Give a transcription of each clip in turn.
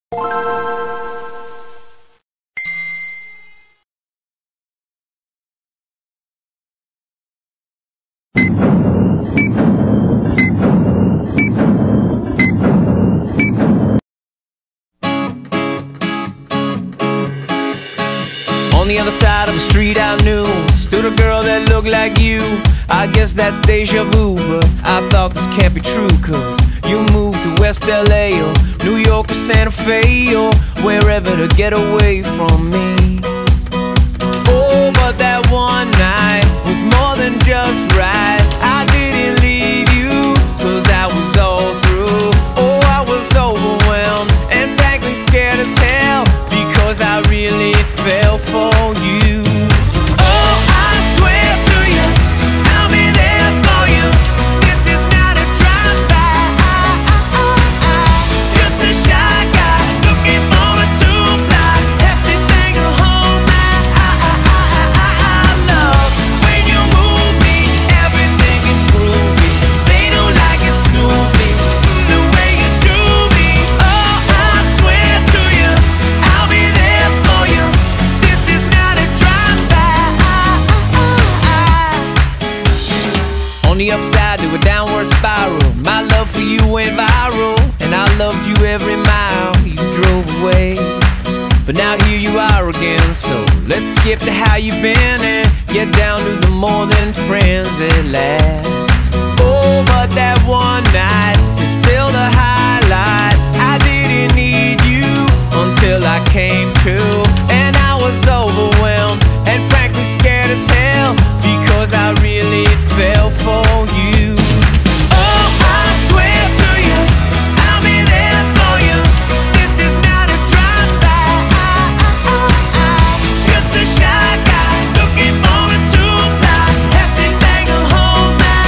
On the other side of the street I knew stood a girl that looked like you. I guess that's deja vu, but I thought this can't be true. Cause you moved to West LA or New York or Santa Fe or wherever to get away from me. Oh, but that one night was more than just right. I didn't leave you cause I was all through. Oh, I was overwhelmed and frankly scared as hell because I really fell for you. Oh, I swear to you, I'll be there for you. This is not a drive-by, just a shy guy looking for a two-fly, hefty thing to hold my love. When you move me, everything is groovy. They don't like it, sue me, the way you do me. Oh, I swear to you, I'll be there for you. This is not a drive-by. On the upside to a downward spiral, my love for you went viral, and I loved you every mile you drove away. But now here you are again, so let's skip to how you've been and get down to the more than friends at last. Oh, but that one night is still the highlight. I didn't need you until I came to, and I was overwhelmed and frankly scared as hell because I really fell for you. Oh, I swear to you, I'll be there for you. This is not a drive-by, just a shy guy looking for a two-fly, hefty thing to hold my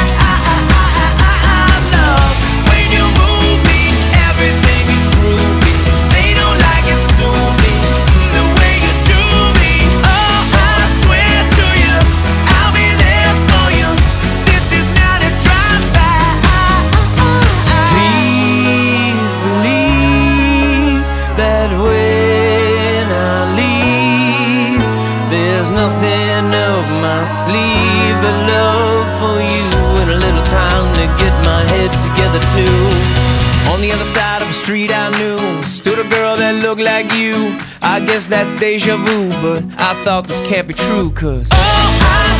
love. When you move me, everything is groovy. They don't like it, sue me, the way you do me. Oh, I swear to you, I'll be there for you. This is not a drive-by. Please believe that when I leave, there's nothing up my sleeve but love for you and a little time to get my head together too. On the other side of the street I knew stood a girl that looked like you. I guess that's deja vu, but I thought this can't be true. Cause oh, I